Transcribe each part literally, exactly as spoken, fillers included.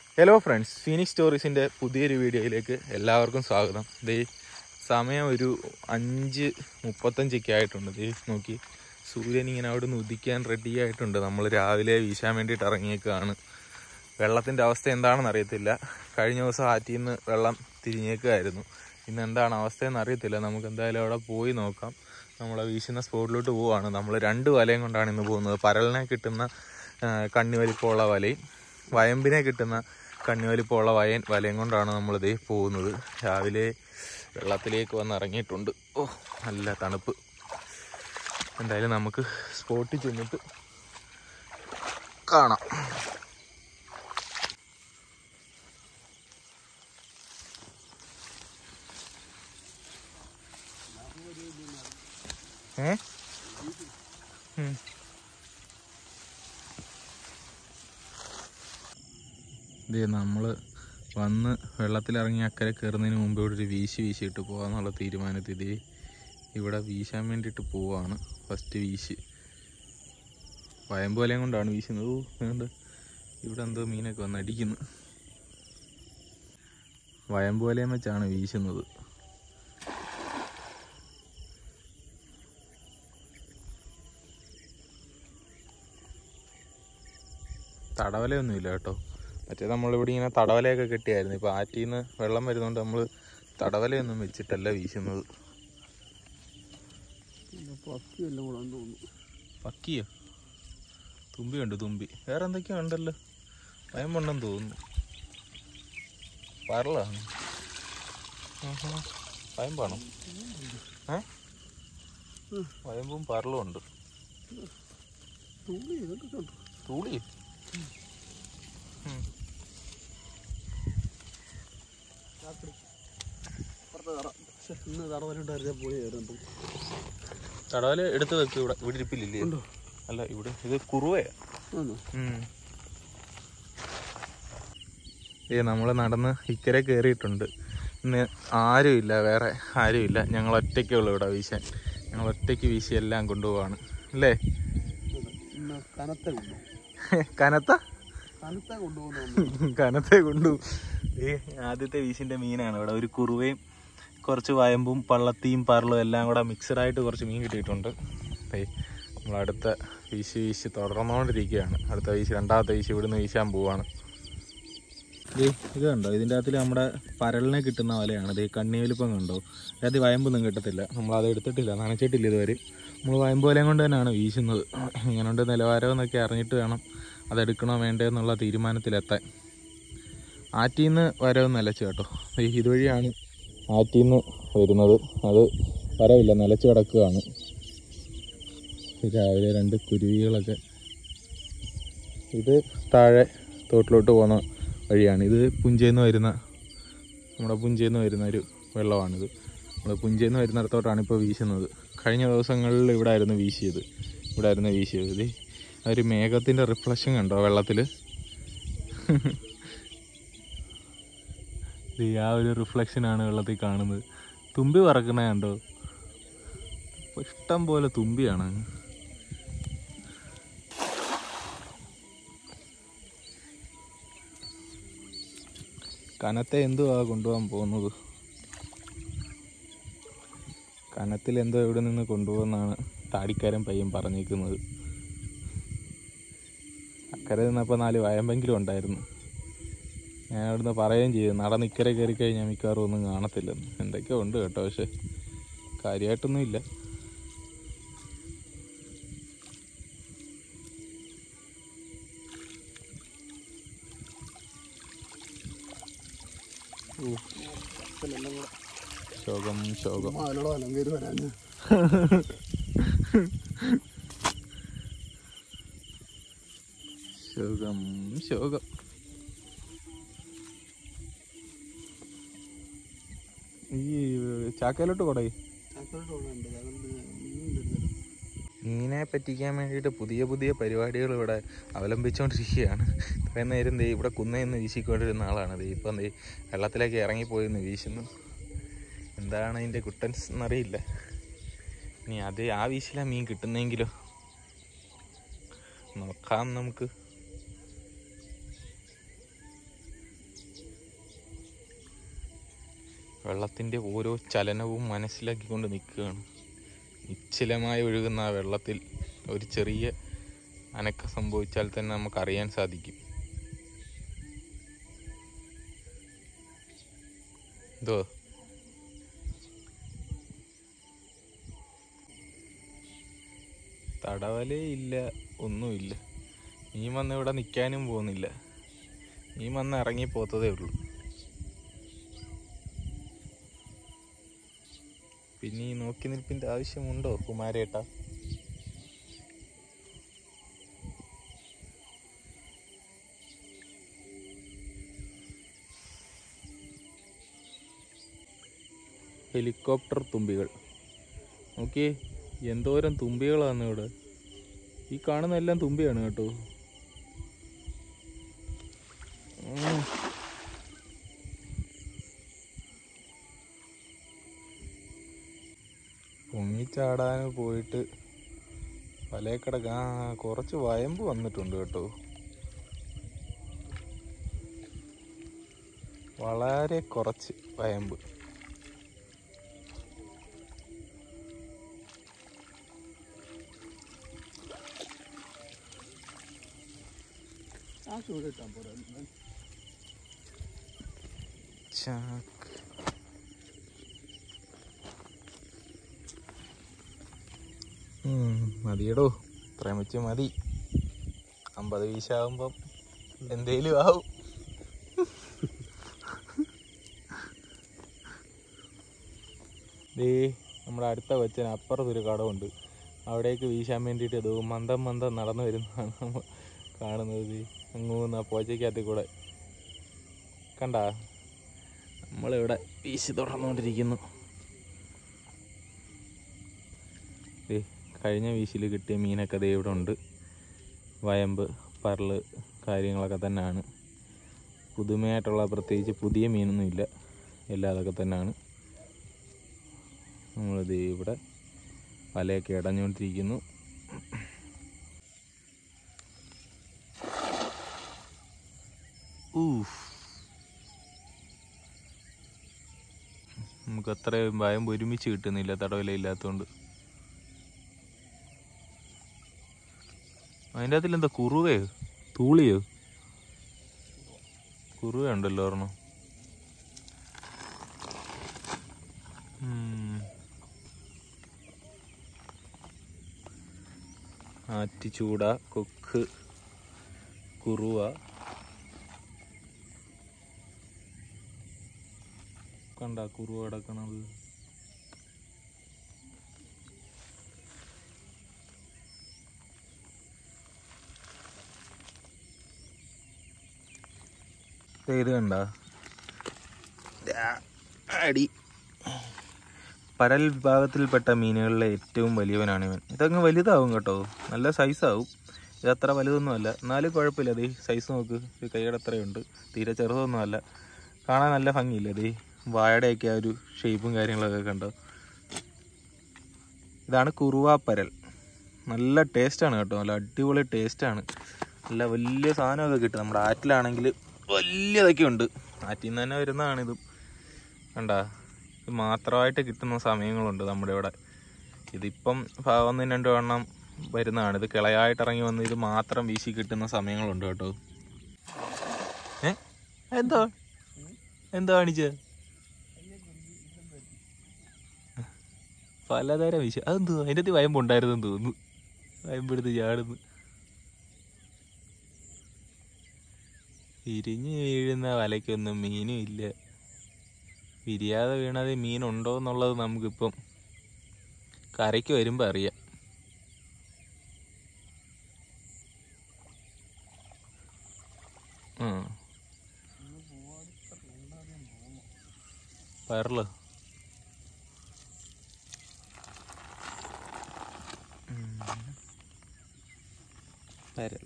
Hello friends, Phoenix സ്റ്റോറീസിൻ്റെ പുതിയൊരു വീഡിയോയിലേക്ക് എല്ലാവർക്കും സ്വാഗതം. ദേ സമയം ഒരു അഞ്ച് മുപ്പത്തഞ്ചൊക്കെ ആയിട്ടുണ്ട്. ദേ നോക്കി, സൂര്യൻ ഇങ്ങനെ അവിടെ നിന്ന് ഉദിക്കാൻ റെഡി ആയിട്ടുണ്ട്. നമ്മൾ രാവിലെ വീശാൻ വേണ്ടിയിട്ട് ഇറങ്ങിയേക്കാണ്. വെള്ളത്തിൻ്റെ അവസ്ഥ എന്താണെന്ന് അറിയത്തില്ല. കഴിഞ്ഞ ദിവസം ആറ്റിൽ നിന്ന് വെള്ളം തിരിഞ്ഞേക്കായിരുന്നു. ഇന്ന് എന്താണ് അവസ്ഥയെന്ന് അറിയത്തില്ല. നമുക്ക് എന്തായാലും അവിടെ പോയി നോക്കാം. നമ്മൾ വീശുന്ന സ്പോട്ടിലോട്ട് പോവുകയാണ്. നമ്മൾ രണ്ട് വലയും കൊണ്ടാണ് ഇന്ന് പോകുന്നത്. പരലിനെ കിട്ടുന്ന കണ്ണി വലിപ്പമുള്ള വലയും വയമ്പിനെ കിട്ടുന്ന കണ്ണി വലിപ്പമുള്ള വയൻ വലയും കൊണ്ടാണ് നമ്മളിത് പോകുന്നത്. രാവിലെ വെള്ളത്തിലേക്ക് വന്ന് ഇറങ്ങിയിട്ടുണ്ട്. ഓ, നല്ല തണുപ്പ്. എന്തായാലും നമുക്ക് സ്പോട്ടിൽ ചെന്നിട്ട് കാണാം. ഏ ഇതേ നമ്മൾ വന്ന് വെള്ളത്തിലിറങ്ങി അക്കരെ കയറുന്നതിന് മുമ്പ് ഇവിടെ ഒരു വീശി വീശിയിട്ട് പോകാമെന്നുള്ള തീരുമാനത്തിൽ ഇതേ ഇവിടെ വീശാൻ വേണ്ടിയിട്ട് പോവാണ്. ഫസ്റ്റ് വീശ് വയമ്പോലയും കൊണ്ടാണ് വീശുന്നത്. ഓ വേണ്ട, ഇവിടെ എന്തോ മീനൊക്കെ വന്ന് അടിക്കുന്നു. വയമ്പോലയും വെച്ചാണ് വീശുന്നത്. തടവലയൊന്നുമില്ല കേട്ടോ. മറ്റേ നമ്മളിവിടെ ഇങ്ങനെ തടവലയൊക്കെ കെട്ടിയായിരുന്നു. ഇപ്പോൾ ആറ്റിൽ നിന്ന് വെള്ളം വരുന്നതുകൊണ്ട് നമ്മൾ തടവലയൊന്നും വെച്ചിട്ടല്ല വീശുന്നത്. പക്കിയോ? തുമ്പിയുണ്ട്, തുമ്പി. വേറെ എന്തൊക്കെയോ ഉണ്ടല്ലോ. വയമ്പുണ്ടെന്ന് തോന്നുന്നു. പരളാണ്. വയമ്പാണോ? ഏ വയമ്പും പരലും ഉണ്ട്. തൂളി തടവല് എടുത്ത് വെക്ക്. ഇവിടെ ഇവിടെ ഇരിപ്പില്ലേ? അല്ല, ഇവിടെ ഇത് കുറുവയാ. ഏ നമ്മള് നടന്ന് ഇക്കരെ കയറിയിട്ടുണ്ട്. ഇന്ന് ആരുമില്ല, വേറെ ആരുമില്ല. ഞങ്ങൾ ഒറ്റയ്ക്കേ ഉള്ളൂ ഇവിടെ വീശാൻ. ഞങ്ങൾ ഒറ്റയ്ക്ക് വീശി എല്ലാം കൊണ്ടുപോവാണ് അല്ലേ? കനത്ത കനത്തെ കൊണ്ടുപോകും. ഈ ആദ്യത്തെ വീശിന്റെ മീനാണ് ഇവിടെ. ഒരു കുറുവയും കുറച്ച് വയമ്പും പള്ളത്തിയും പരലും എല്ലാം കൂടെ മിക്സഡായിട്ട് കുറച്ച് മീൻ കിട്ടിയിട്ടുണ്ട്. നമ്മളടുത്ത വീശി വീശി തുടർന്നുകൊണ്ടിരിക്കുകയാണ്. അടുത്ത വീശി, രണ്ടാമത്തെ വീശി ഇവിടുന്ന് വീശാൻ പോവാണ്. ഇത് കണ്ടോ, ഇതിൻ്റെ അകത്തിൽ നമ്മുടെ പരലിനെ കിട്ടുന്ന വലയാണ്. ഇത് കണ്ണി വലിപ്പം കണ്ടോ? അതിനകത്ത് വയമ്പൊന്നും കിട്ടത്തില്ല. നമ്മളത് എടുത്തിട്ടില്ല, നനച്ചിട്ടില്ല ഇതുവരെ. നമ്മൾ വയമ്പ് വലയും കൊണ്ട് തന്നെയാണ് വീശുന്നത്. ഇങ്ങനെയുണ്ട് നിലവാരം എന്നൊക്കെ അറിഞ്ഞിട്ട് വേണം അതെടുക്കണോ വേണ്ടോ എന്നുള്ള തീരുമാനത്തിലെത്താൻ. ആറ്റിൽ നിന്ന് വരവ് നിലച്ച് കേട്ടോ. ഇതുവഴിയാണ് ആറ്റിൽ നിന്ന് വരുന്നത്. അത് വരവില്ല, നിലച്ച് കിടക്കുകയാണ്. രാവിലെ രണ്ട് കുരുവികളൊക്കെ. ഇത് താഴെ തോട്ടിലോട്ട് പോകുന്ന വഴിയാണ്. ഇത് പുഞ്ചേന്ന് വരുന്ന നമ്മുടെ പുഞ്ചേന്ന് വരുന്ന ഒരു വെള്ളമാണിത്. നമ്മൾ പുഞ്ചേന്ന് വരുന്നിടത്തോട്ടാണ് ഇപ്പോൾ വീശുന്നത്. കഴിഞ്ഞ ദിവസങ്ങളിൽ ഇവിടെ ആയിരുന്നു വീശിയത്. ഇവിടെ ആയിരുന്നു വീശിയത്. ഇത് ഒരു മേഘത്തിൻ്റെ റിഫ്ലക്ഷൻ കണ്ടോ വെള്ളത്തിൽ? ഇത് ആ ഒരു റിഫ്ലക്ഷനാണ് വെള്ളത്തിൽ കാണുന്നത്. തുമ്പി പറക്കുന്ന കണ്ടോ? ഇഷ്ടം പോലെ തുമ്പിയാണ്. കനത്തെ എന്തുവാ കൊണ്ടുപോകാൻ പോകുന്നത്? കനത്തിൽ എന്തോ ഇവിടെ നിന്ന് കൊണ്ടുപോകുന്നതാണ് താടിക്കാരൻ പയ്യൻ പറഞ്ഞേക്കുന്നത്. അക്കരെ നിന്നപ്പോൾ നാല് വയമ്പെങ്കിലും ഉണ്ടായിരുന്നു. ഞാൻ അവിടുന്ന് പറയുകയും ചെയ്തു, നടന്ന് ഇക്കരെ കയറി കഴിഞ്ഞാൽ മിക്കവാറും ഒന്നും കാണത്തില്ലെന്ന്. എന്തൊക്കെയോ ഉണ്ട് കേട്ടോ, പക്ഷെ കാര്യമായിട്ടൊന്നും ഇല്ല. ശോകം ശോകം ശോകം ശോകം. ഈ ചാക്കയിലോട്ട് കൊടയി മീനെ പറ്റിക്കാൻ വേണ്ടിയിട്ട് പുതിയ പുതിയ പരിപാടികൾ ഇവിടെ അവലംബിച്ചുകൊണ്ടിരിക്കുകയാണ്. ഇത്രയും നേരം ദേ ഇവിടെ കുന്നയെന്ന് വീശിക്കൊണ്ടിരുന്ന ആളാണ്. ദേ ഇപ്പം ദേ വെള്ളത്തിലേക്ക് ഇറങ്ങിപ്പോയെന്ന് വീശുന്നു. എന്താണ് അതിൻ്റെ കുട്ടൻസ് എന്നറിയില്ല. ഇനി അത് ആ വീശില മീൻ കിട്ടുന്നെങ്കിലോ നോക്കാം നമുക്ക്. വെള്ളത്തിൻ്റെ ഓരോ ചലനവും മനസ്സിലാക്കിക്കൊണ്ട് നിൽക്കുകയാണ്. നിശ്ചലമായി ഒഴുകുന്ന ആ വെള്ളത്തിൽ ഒരു ചെറിയ അനക്കം സംഭവിച്ചാൽ തന്നെ നമുക്കറിയാൻ സാധിക്കും. എന്തോ തടവലേ ഇല്ല, ഒന്നുമില്ല. മീൻ വന്ന് ഇവിടെ നിൽക്കാനും പോകുന്നില്ല. മീൻ വന്ന് ഇറങ്ങി പോത്തതേ ഉള്ളൂ. പിന്നെ ഈ നോക്കി നിൽപ്പിൻ്റെ ആവശ്യമുണ്ടോ കുമാരേട്ടാ? ഹെലികോപ്റ്റർ തുമ്പികൾ നോക്കിയേ, എന്തോരം തുമ്പികളാണ് ഇവിടെ. ഈ കാണുന്ന എല്ലാം തുമ്പിയാണ് കേട്ടോ. പൊങ്ങിച്ചാടാൻ പോയിട്ട് വലയക്കിടക്ക ആ കുറച്ച് വയമ്പ് വന്നിട്ടുണ്ട് കേട്ടോ. വളരെ കുറച്ച് വയമ്പ്. ചാക്ക് മതിയടോ, ഇത്രയും വെച്ച് മതി. അമ്പത് വീശാകുമ്പം എന്തേലും ആവും. ദേ നമ്മുടെ അടുത്ത കൊച്ചന് അപ്പുറത്തൊരു കടമുണ്ട്, അവിടേക്ക് വീശാൻ വേണ്ടിയിട്ട് ഇത് മന്ദം മന്ദം നടന്നു വരുന്നതാണ് നമ്മൾ കാണുന്നത്. അങ്ങൂന്ന് ആ പോച്ചയ്ക്കകത്തിൽ കൂടെ കണ്ട നമ്മളിവിടെ വീശി തുടർന്നുകൊണ്ടിരിക്കുന്നു. കഴിഞ്ഞ വീശിൽ കിട്ടിയ മീനൊക്കെ ദേ ഇവിടെ ഉണ്ട്. വയമ്പ്, പരല് കാര്യങ്ങളൊക്കെ തന്നെയാണ്. പുതുമയായിട്ടുള്ള പ്രത്യേകിച്ച് പുതിയ മീനൊന്നുമില്ല, എല്ലാം അതൊക്കെ തന്നെയാണ്. നമ്മളിത് ഇവിടെ വലയൊക്കെ ഇടഞ്ഞുകൊണ്ടിരിക്കുന്നു. ഊഫ്, നമുക്ക് അത്രയും വയമ്പ് ഒരുമിച്ച് കിട്ടുന്നില്ല തടവല ഇല്ലാത്തതുകൊണ്ട്. അതിൻ്റെ അകത്തിൽ എന്താ കുറുവയോ തൂളിയോ? കുറുവ ഉണ്ടല്ലോ ഒരെണ്ണം. ആറ്റിച്ചൂട, കൊക്ക്, കുറുവ, കണ്ട കുറുവ കിടക്കണത്. ഇത് കണ്ട അടി. പരൽ വിഭാഗത്തിൽപ്പെട്ട മീനുകളിലെ ഏറ്റവും വലിയവനാണ് ഇവൻ. ഇതങ്ങ് വലുതാവും കേട്ടോ, നല്ല സൈസാവും. ഇതത്ര വലുതൊന്നും അല്ല, എന്നാലും കുഴപ്പമില്ല. അതേ സൈസ് നോക്ക്, ഇത് കൈയുടെ അത്രയുണ്ട്, തീരെ ചെറുതൊന്നും അല്ല. കാണാൻ നല്ല ഭംഗിയില്ല. അതേ വാഴയുടെയൊക്കെ ആ ഒരു ഷേപ്പും കാര്യങ്ങളൊക്കെ കണ്ടോ. ഇതാണ് കുറുവാപ്പരൽ. നല്ല ടേസ്റ്റാണ് കേട്ടോ, നല്ല അടിപൊളി ടേസ്റ്റാണ്. നല്ല വലിയ സാധനമൊക്കെ കിട്ടും. നമ്മുടെ ആറ്റിലാണെങ്കിൽ വലിയതൊക്കെ ഉണ്ട്, ആറ്റിൽ നിന്ന് തന്നെ വരുന്നതാണിതും. കണ്ട, ഇത് മാത്രമായിട്ട് കിട്ടുന്ന സമയങ്ങളുണ്ട് നമ്മുടെ ഇവിടെ. ഇതിപ്പം ഒന്നും രണ്ടും എണ്ണം വരുന്നതാണ്. ഇത് കിളയായിട്ട് ഇറങ്ങി വന്ന് ഇത് മാത്രം വീശി കിട്ടുന്ന സമയങ്ങളുണ്ട് കേട്ടോ. ഏ എന്താ എന്താ കാണിച്ച പലതരം വീശി. അതെന്തോ അതിൻ്റെ അകത്ത് വയമ്പുണ്ടായിരുന്നെന്ന് തോന്നുന്നു. വയമ്പെടുത്ത് ചാടുന്നു. വിരിഞ്ഞ് വീഴുന്ന വലയ്ക്കൊന്നും മീനും ഇല്ല. വിരിയാതെ വീണത് മീനുണ്ടോ എന്നുള്ളത് നമുക്കിപ്പം കരയ്ക്ക് വരുമ്പോൾ അറിയാം. ആ പരല് പരൽ.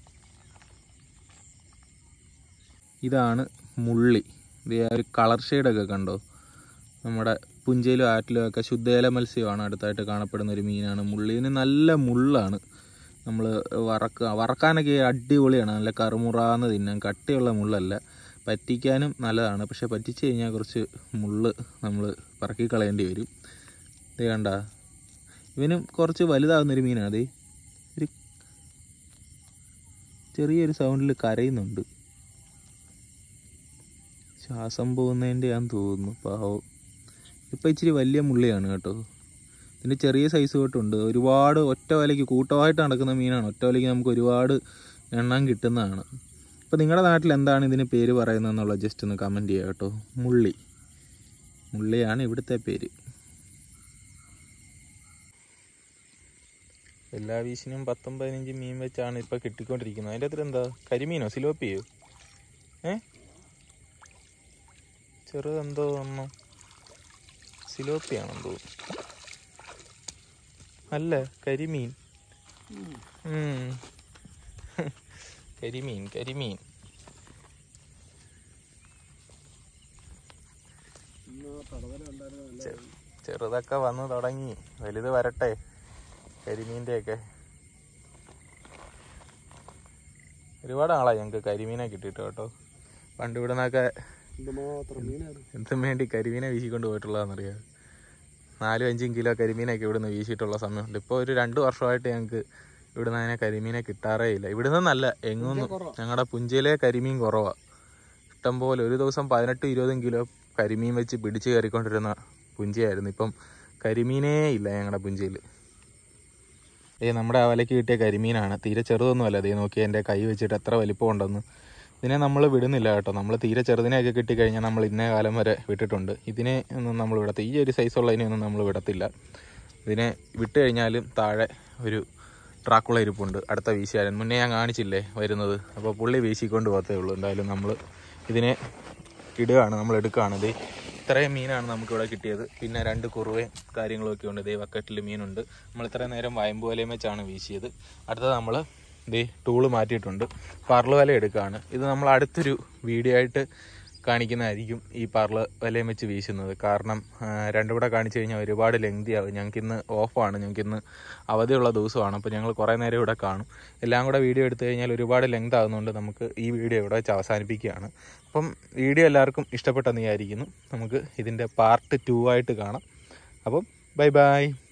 ഇതാണ് മുള്ളി. ഇത് ആ ഒരു കളർ ഷെയ്ഡൊക്കെ കണ്ടോ. നമ്മുടെ പുഞ്ചയിലും ആറ്റിലും ഒക്കെ ശുദ്ധജല മത്സ്യമാണ് അടുത്തായിട്ട് കാണപ്പെടുന്ന ഒരു മീനാണ് മുള്ളി. ഇതിന് നല്ല മുള്ളാണ്. നമ്മൾ വറക്കുക വറക്കാനൊക്കെ അടിപൊളിയാണ്. നല്ല കറുമുറാന്ന് തിന്നാൻ, കട്ടിയുള്ള മുള്ളല്ല, പറ്റിക്കാനും നല്ലതാണ്. പക്ഷെ പറ്റിച്ച് കഴിഞ്ഞാൽ കുറച്ച് മുള്ള് നമ്മൾ പറക്കി കളയേണ്ടി വരും. ഇത് കണ്ട, ഇവനും കുറച്ച് വലുതാകുന്നൊരു മീനാണ്. അതേ ഒരു ചെറിയൊരു സൗണ്ടിൽ കരയുന്നുണ്ട്. ശ്വാസം പോകുന്നതിൻ്റെ ആണെന്ന് തോന്നുന്നു. പാവം. ഇപ്പം ഇച്ചിരി വലിയ മുള്ളിയാണ് കേട്ടോ. ഇതിൻ്റെ ചെറിയ സൈസ് തൊട്ടുണ്ട്. ഒരുപാട് ഒറ്റ വലയ്ക്ക് കൂട്ടമായിട്ട് നടക്കുന്ന മീനാണ്. ഒറ്റ വലയ്ക്ക് നമുക്ക് ഒരുപാട് എണ്ണം കിട്ടുന്നതാണ്. അപ്പോൾ നിങ്ങളുടെ നാട്ടിൽ എന്താണ് ഇതിന് പേര് പറയുന്നതെന്നുള്ളത് ജസ്റ്റ് ഒന്ന് കമൻറ്റ് ചെയ്യുക കേട്ടോ. മുള്ളി മുള്ളിയാണ് ഇവിടുത്തെ പേര്. എല്ലാ വീശിനും പത്തും പതിനഞ്ചും മീൻ വെച്ചാണ് ഇപ്പോൾ കിട്ടിക്കൊണ്ടിരിക്കുന്നത്. അതിൻ്റെ അത്ര എന്താ, കരിമീനോ സിലോപ്പിയോ? ഏ ചെറുതെന്തോ ഒന്നോ സിലോപ്പിയാണെന്ന് തോന്നുന്നു. അല്ല, കരിമീൻ. കരിമീൻ കരിമീൻ ചെറുതൊക്കെ വന്ന് തുടങ്ങി. വലുത് വരട്ടെ കരിമീൻ്റെ ഒക്കെ. ഒരുപാട് ആളായി ഞങ്ങൾക്ക് കരിമീനെ കിട്ടിയിട്ട് കേട്ടോ. പണ്ട് ഇവിടെ നിന്നൊക്കെ എന്തും വേണ്ടി കരിമീനെ വീശിക്കൊണ്ട് പോയിട്ടുള്ളതെന്നറിയാം. നാലും അഞ്ചും കിലോ കരിമീനൊക്കെ ഇവിടുന്ന് വീശിയിട്ടുള്ള സമയമുണ്ട്. ഇപ്പോൾ ഒരു രണ്ട് വർഷമായിട്ട് ഞങ്ങൾക്ക് ഇവിടുന്ന് അങ്ങനെ കരിമീനെ കിട്ടാറേ ഇല്ല. ഇവിടുന്ന് നല്ല എങ്ങൊന്നും ഞങ്ങളുടെ പുഞ്ചയിലെ കരിമീൻ കുറവാണ്. ഇഷ്ടംപോലെ ഒരു ദിവസം പതിനെട്ടും ഇരുപതും കിലോ കരിമീൻ വെച്ച് പിടിച്ച് കയറിക്കൊണ്ടിരുന്ന പുഞ്ചയായിരുന്നു. ഇപ്പം കരിമീനേ ഇല്ല ഞങ്ങളുടെ പുഞ്ചയിൽ. ഏ നമ്മുടെ ആ വലയ്ക്ക് കിട്ടിയ കരിമീനാണ്. തീരെ ചെറുതൊന്നുമല്ല. അതേ നോക്കി എൻ്റെ കൈ വെച്ചിട്ട് എത്ര വലിപ്പം ഉണ്ടെന്ന്. ഇതിനെ നമ്മൾ വിടുന്നില്ല കേട്ടോ. നമ്മൾ തീരെ ചെറുതിനെയൊക്കെ കിട്ടിക്കഴിഞ്ഞാൽ നമ്മൾ ഇന്നേ കാലം വരെ വിട്ടിട്ടുണ്ട്. ഇതിനെ ഒന്നും നമ്മൾ വിടത്തില്ല. ഈ ഒരു സൈസുള്ളതിനെയൊന്നും നമ്മൾ വിടത്തില്ല. ഇതിനെ വിട്ട് കഴിഞ്ഞാലും താഴെ ഒരു ട്രാക്കുള ഇരിപ്പുണ്ട്. അടുത്ത വീശിയാലും മുന്നേ ഞാൻ കാണിച്ചില്ലേ വരുന്നത്. അപ്പോൾ പുള്ളി വീശിക്കൊണ്ട് പോകത്തേ ഉള്ളൂ. എന്തായാലും നമ്മൾ ഇതിനെ ഇടുകയാണ്, നമ്മൾ എടുക്കുകയാണ്. ഇത് ഇത്രയും മീനാണ് നമുക്കിവിടെ കിട്ടിയത്. പിന്നെ രണ്ട് കുറുവയും കാര്യങ്ങളൊക്കെ ഉണ്ട്. ഇതേ ബക്കറ്റിൽ മീനുണ്ട്. നമ്മൾ ഇത്രയും നേരം വയമ്പ് വലയും വെച്ചാണ് വീശിയത്. അടുത്തത് നമ്മൾ ഇതേ ടൂള് മാറ്റിയിട്ടുണ്ട്. പർള് വല എടുക്കുകയാണ്. ഇത് നമ്മൾ അടുത്തൊരു വീഡിയോ ആയിട്ട് കാണിക്കുന്നതായിരിക്കും ഈ പർള് വലയും വെച്ച് വീശുന്നത്. കാരണം രണ്ടും കൂടെ കാണിച്ചു കഴിഞ്ഞാൽ ഒരുപാട് ലെങ്തി ആവും. ഞങ്ങൾക്കിന്ന് ഓഫാണ്, ഞങ്ങൾക്കിന്ന് അവധിയുള്ള ദിവസമാണ്. അപ്പോൾ ഞങ്ങൾ കുറേ നേരം ഇവിടെ കാണും. എല്ലാം കൂടെ വീഡിയോ എടുത്തു കഴിഞ്ഞാൽ ഒരുപാട് ലെങ്ത് ആകുന്നതുകൊണ്ട് നമുക്ക് ഈ വീഡിയോ ഇവിടെ വെച്ച് അവസാനിപ്പിക്കുകയാണ്. അപ്പം വീഡിയോ എല്ലാവർക്കും ഇഷ്ടപ്പെട്ടെന്ന് വിചാരിക്കുന്നു. നമുക്ക് ഇതിൻ്റെ പാർട്ട് ടു ആയിട്ട് കാണാം. അപ്പം ബൈ ബൈ.